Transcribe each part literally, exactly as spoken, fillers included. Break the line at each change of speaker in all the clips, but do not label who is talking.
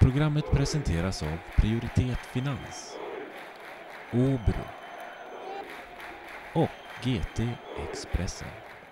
Programmet presenteras av Prioritet Finans, Åbro och G T Expressen.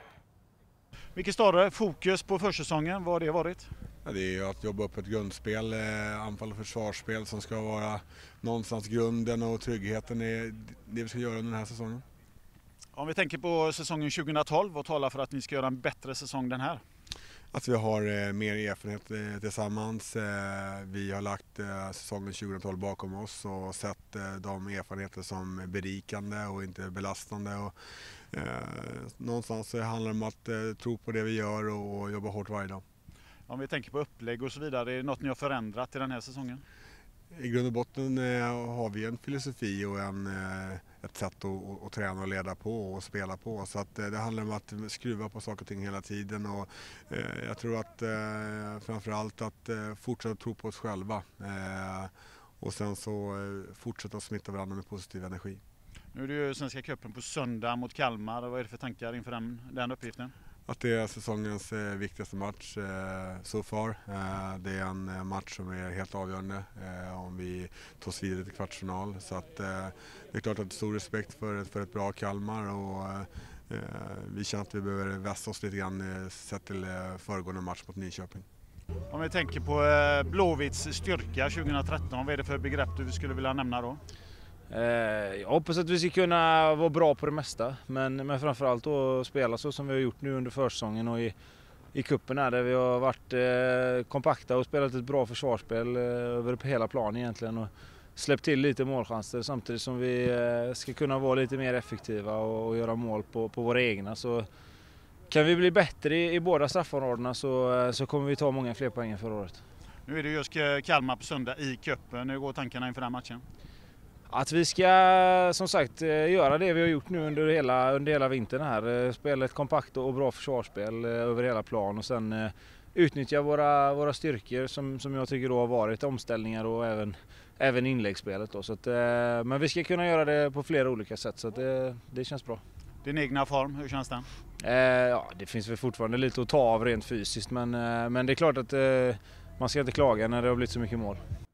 Vilket större fokus på försäsongen, vad har det varit?
Ja, det är ju att jobba upp ett grundspel, eh, anfall och försvarsspel som ska vara någonstans grunden och tryggheten är det vi ska göra under den här säsongen.
Om vi tänker på säsongen tjugohundratolv och talar för att ni ska göra en bättre säsong den här.
Att vi har eh, mer erfarenhet eh, tillsammans. Eh, vi har lagt eh, säsongen tjugohundratolv bakom oss och sett eh, de erfarenheter som berikande och inte belastande. Och, eh, någonstans handlar det om att eh, tro på det vi gör och jobba hårt varje dag.
Om vi tänker på upplägg och så vidare, är det något ni har förändrat i den här säsongen?
I grund och botten eh, har vi en filosofi och en, eh, ett sätt att, att träna och leda på och spela på. Så att, eh, det handlar om att skruva på saker och ting hela tiden. Och, eh, jag tror att eh, framförallt att eh, fortsätta tro på oss själva. Eh, och sen så eh, fortsätta smitta varandra med positiv energi.
Nu är det ju Svenska cupen på söndag mot Kalmar. Vad är det för tankar inför den, den uppgiften?
Att det är säsongens eh, viktigaste match eh, so far. Eh, det är en eh, match som är helt avgörande eh, om vi tar oss vidare till kvartsfinal. Så att, eh, det är klart att det är stor respekt för, för ett bra Kalmar och eh, vi känner att vi behöver vässa oss lite grann eh, sett till eh, föregående match mot Nyköping.
Om vi tänker på eh, Blåvitts styrka tjugohundratretton, vad är det för begrepp du skulle vilja nämna då?
Jag hoppas att vi ska kunna vara bra på det mesta, men, men framförallt att spela så som vi har gjort nu under försäsongen och i, i cupen här, där vi har varit eh, kompakta och spelat ett bra försvarsspel eh, över hela planen egentligen och släppt till lite målchanser samtidigt som vi eh, ska kunna vara lite mer effektiva och, och göra mål på, på våra egna. Så kan vi bli bättre i, i båda straffområdena så, så kommer vi ta många fler poäng än förra året.
Nu är det just Kalmar på söndag i cupen. Hur går tankarna inför den matchen?
Att vi ska som sagt göra det vi har gjort nu under hela, under hela vintern här. Spela ett kompakt och bra försvarsspel över hela plan och sen utnyttja våra, våra styrkor som, som jag tycker då har varit omställningar och även, även inläggsspelet. Då. Så att, men vi ska kunna göra det på flera olika sätt så att det, det känns bra.
Din egna form, hur känns den?
Eh, ja, det finns väl fortfarande lite att ta av rent fysiskt men, men det är klart att eh, man ska inte klaga när det har blivit så mycket mål.